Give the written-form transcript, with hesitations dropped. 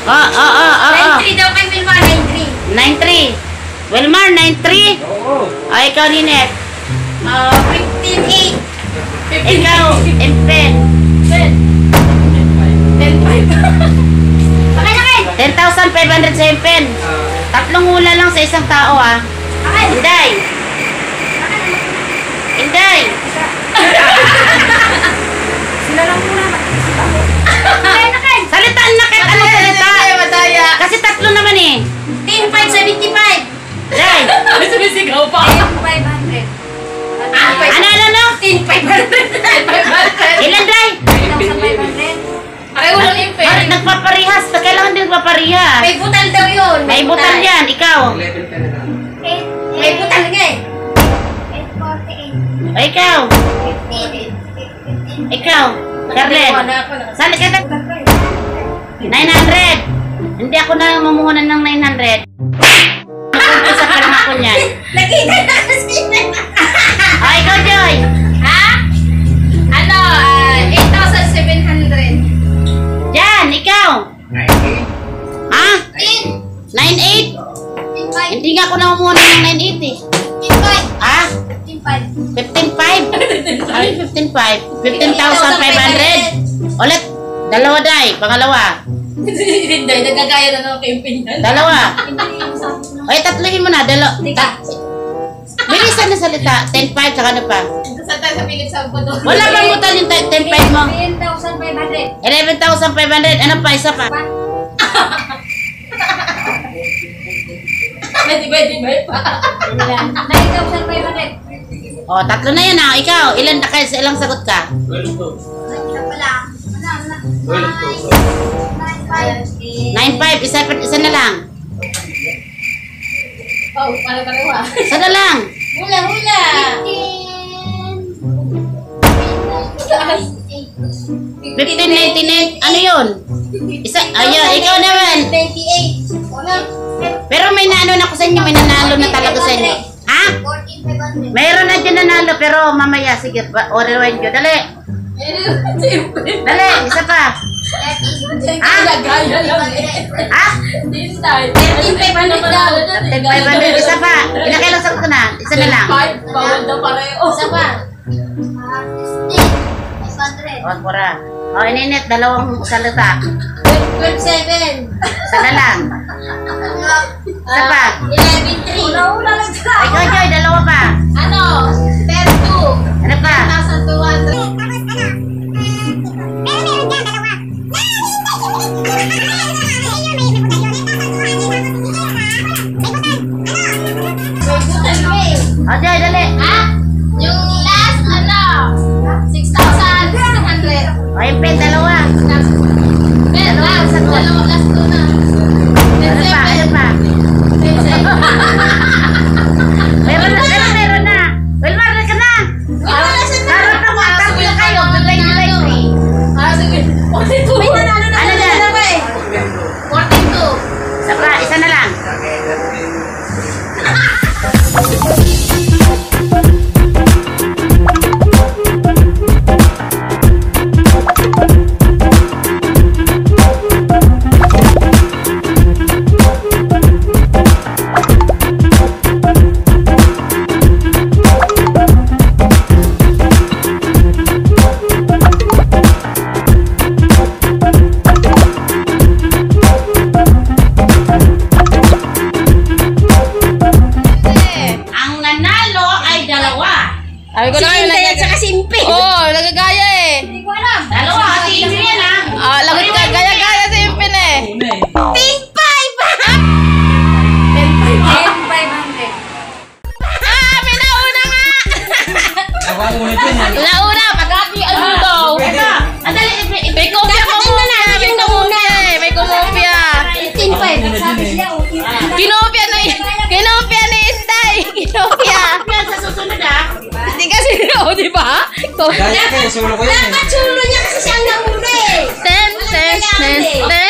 9-3 daw kay Wilmar, 9-3. 9-3. Wilmar, 9-3? Oo. Ay, ikaw, Ninette. 15-8. Ikaw, Empen. 10,500 sa Empen. Tatlong hula lang sa isang tao, ah. Inday. Inday. Sila lang muna. Salitaan na kahit ano salita. Kasi tatlo naman eh. 10,575. Day. May sumisigaw pa. 10,500. Ano? 10,500. Ilan, Day? 10,500. Ay, walang impel. Nagpaparihas. Kailangan din magpaparihas. May butal daw yun. May butal yan. Ikaw. 11 ka na lang. May butal nga eh. O, ikaw. Ikaw. Carlet. Sali ka. 900. Hindi ako na mamuhunan ng 900. Isa pa lang ako niyan. Nakita na kasi. O, ikaw, Joy. Ha? Ano? 8,700. Diyan, ikaw. 19. Ha? 9,800? Hindi nga ako na mamuhunan ng 9,800 eh. 15,500. Ha? 15,500? Ay, 15,500. 15,500? Ulit. Dalawa, Day. Pangalawa. Hindi, nagkagaya na naman kay impel. Dalawa. Ay, tatluhin mo na. Bilisan na salita. 10,500 saka ano pa? Saan tayo sa pilit sa buto? Wala bang butal yung 10,500 mo? 10,500. 11,500. Ano pa? Isa pa? Pwede pa. 9,500. O, tatlo na yan, ha. Ikaw, ilan na kayo sa ilang sagot ka? 12 to. Ito pala. 9,500. Isa na lang. Oh, pareho. Isa na lang. Hula. 15,998. Ano yun? Isa, ayun, ikaw naman. 98. Pero may naano na ako sa inyo. May nanalo na talaga sa inyo. Ha? 14,500. Mayroon na dyan nanalo, pero mamaya, sige, o rewind nyo. Dali. Dali, isa pa. Nagkagaya lang eh. Ha? This time. 13,500 daw. 10,500, isa pa. Ilang kailang sagot ko na? Isa na lang. 5, bawal daw pareho. Isa pa. 16,500. O, pura. O, Ninette, dalawang salita. 12,700. Isa na lang. Isa pa. 11,300. Una lang sila. Ay, ikaw, Joy, dalawa pa. Ano? 32. Ano pa? 1,200. O, Joy, dali. Yung last, 6,600. O, yung pen, dalawa. Last two na. Ano pa? Ano pa? Meron na. Wilmar, ka na. Karoon na mo, tatlo kayo. Goodbye, 3. Ah, sige. 42. May nanalo na. Ano na? ba eh? 42. Isa pa, isa na lang. Ang nanalo ay dalawa. Sabi ko na kayo Hindi at saka simple. Oo, nagagaya eh. Hindi ko alam. Dalawa, kasi hindi yan, ha? Ah, lagot ka, gaya-gaya sa impin eh. 10,500. Ah, may nauna nga! Ako ang unit yun yan. Nauna, pag-happy ano daw. Ito, andali, May kopya ko muna, may kumopya eh. May kumopya. 15,500. Sabi sila, Kinopya na kinopya ni Inday. Kinopya. yan sa susunod, ha? Hindi kasi, o diba? Gaya ka, sulo ko yan eh. Dapat sulo niya kasi siya ang nahuli. 10, 10, 10, 10.